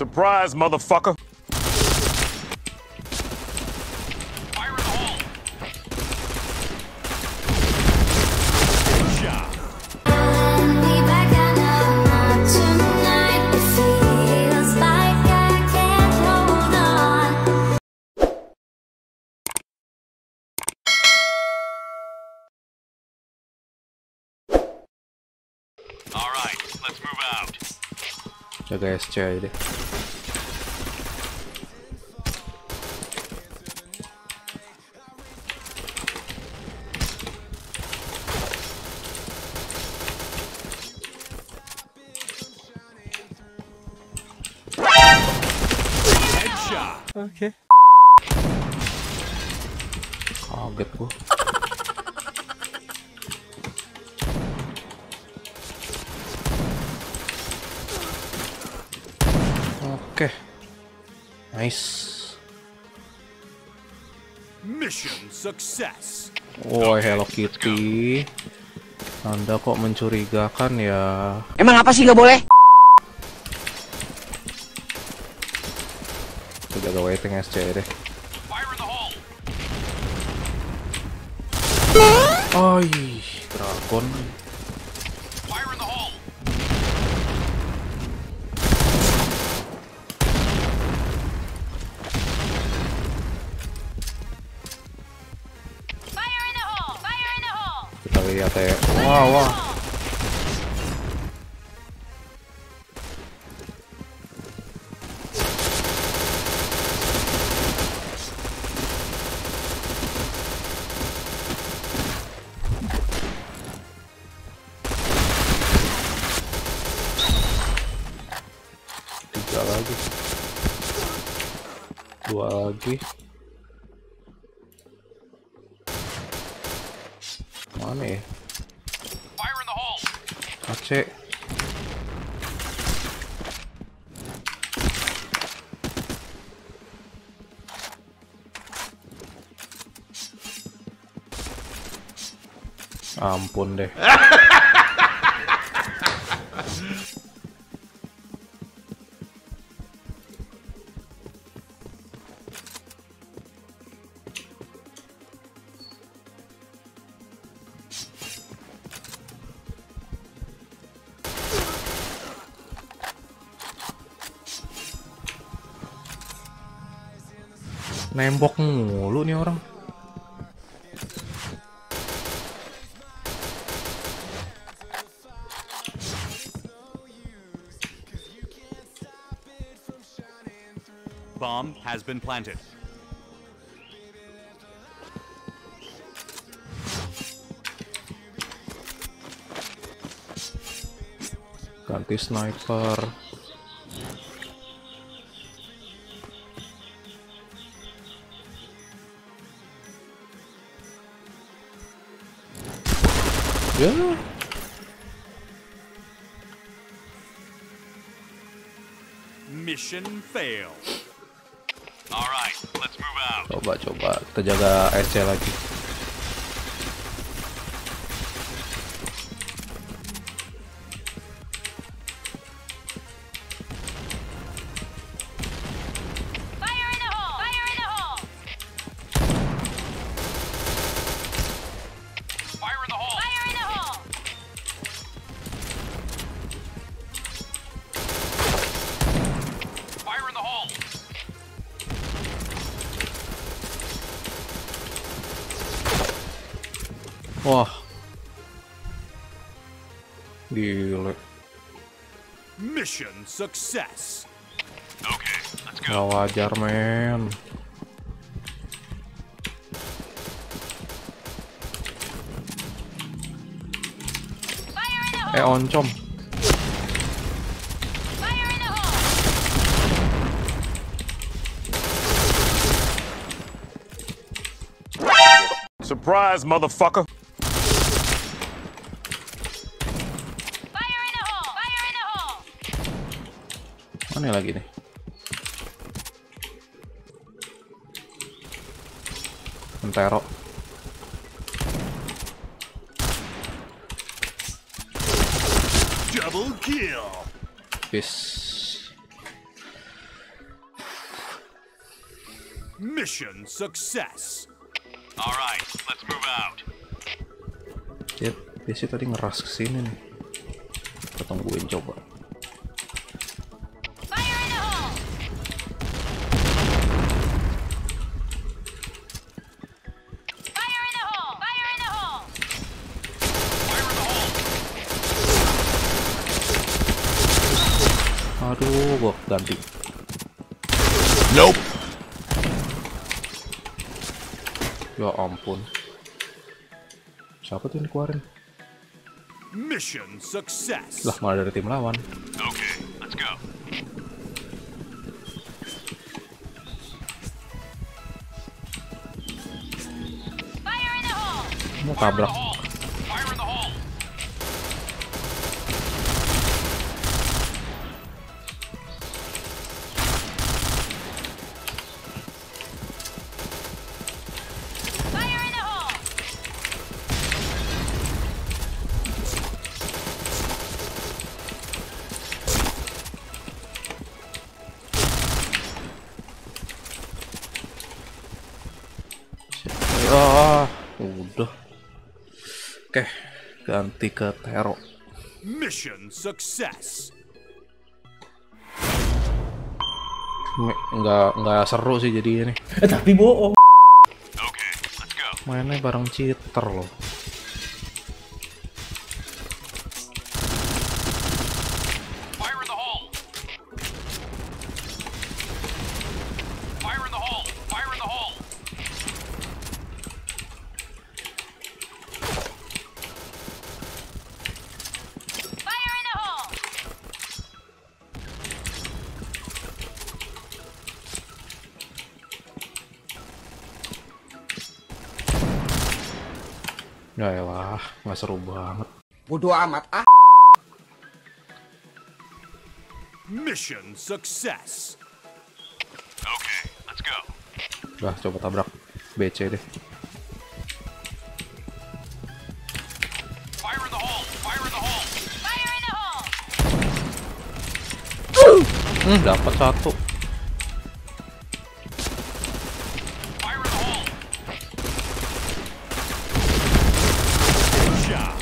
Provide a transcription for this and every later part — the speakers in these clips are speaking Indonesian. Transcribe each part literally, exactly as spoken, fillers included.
Surprise, motherfucker. Fire in the hole. All right, let's move out. Jaga S C aja deh. Oke. Okay. Kaget gua. Oke. Okay. Nice. Mission success. Woi, Hello Kitty. Anda kok mencurigakan ya? Emang apa sih nggak boleh? Jaga waiting S C deh. Fire in the hole. Ay, dragon. Fire in the hole. Fire in the hole. Fire in the hole. Kita lihat ya. Wah, wah. Tiga lagi. Dua lagi. Mana ya? Fire in the hole. A C. Ampun deh. Nembok mulu nih orang. Bomb has been planted. Ganti sniper. Ya. Mission failed. All right, let's move out. Coba coba kita jaga S C lagi. Fire in the hole. Fire in the hole. Fire in the hole. Fire in the hole. Fire in the hole. Wah. Gile. Mission success. Okay, let's Gak wajar, men. Fire in the hole. Eh, oncom. Fire in the hole. Surprise, motherfucker. Fire in the hole. Fire in the hole. Mana lagi nih? Mentero. Double kill. Peace. Mission success. All right, let's move out. Dia, dia sih tadi ngeras kesini nih. Kita tungguin coba. Fire in the hole! Fire in the hole! Fire in the hole! Fire in the hole. Aduh, gua ganti. Nope. Ya ampun. Siapa tuh yang dikeluarin? Mission success. Lah, malah dari tim lawan. Okay, let's go. Fire in the hole! Mau Fire in the tabrak. hole. Fire in the hole. Fire in the hole! Ah, udah. Oke, ganti ke Tero. Mission success. Me- Nggak nggak seru sih jadi ini. Eh tapi bohong. Okay, let's go. Mainnya bareng cheater loh. Fire in the hole. Fire in the hole. Fire in the hole. Fire in the hole! Ya elah, nggak seru banget. Bodoh amat ah. Mission success. Okay, let's go. Udah, coba tabrak B C deh. Fire in the hole. Fire in the hole. Fire in the hole! Hmm, dapat satu. Fire in the hole. Shot.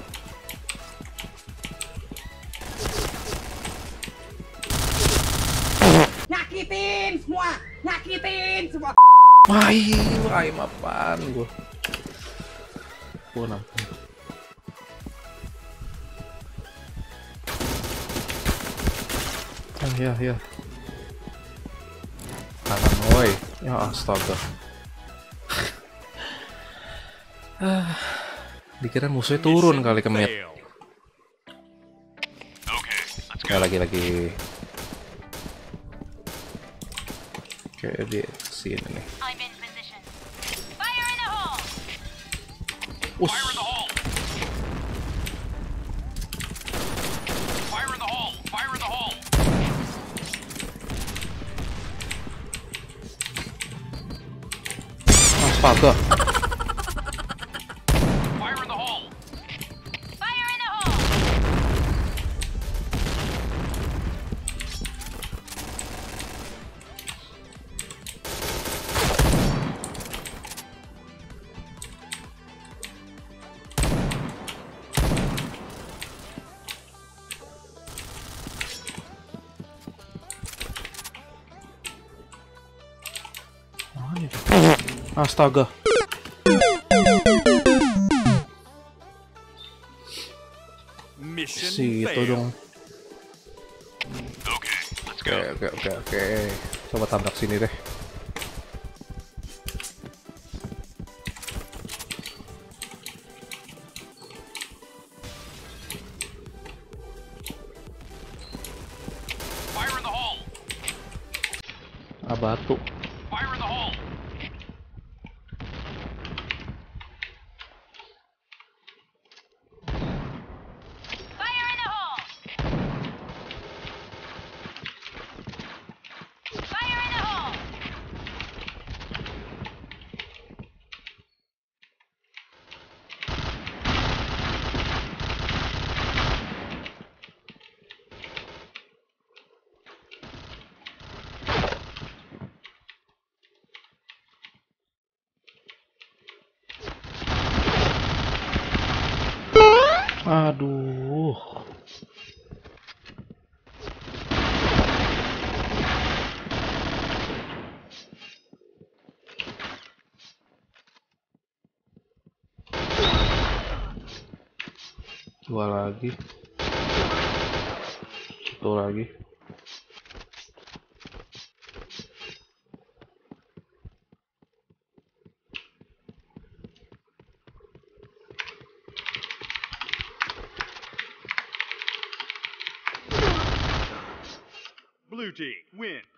Nyakitin semua, nyakitin semua. Wah, wah, apaan gua? Gua nampung. Ah, ya, ya. Kanan, woi. Ya astaga. Ah, dikira musuhnya turun kali ke mid. Fail. Okay, let's go. Ya lagi lagi. Oke, dia sini nih. I'm in position. Fire in the hole! Us. Fire in the hole. Fire in the hole. Fire in the hole. Astaga. Fire in the hole. Fire in the hole! Mana itu? Astaga. Mission Si itu fail. dong. Okay, let's Oke, go. oke, oke, oke. Coba tabrak sini deh. Fire in the hole. Ah, batu. Fire in the hole. Fire in the hole! Fire in the hole! Aduh. Dua lagi. Satu lagi. Blue team, win.